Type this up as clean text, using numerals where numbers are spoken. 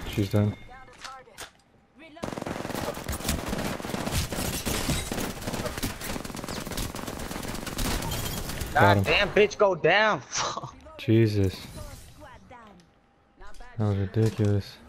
She's done. God damn, bitch, go down. Jesus. That was ridiculous.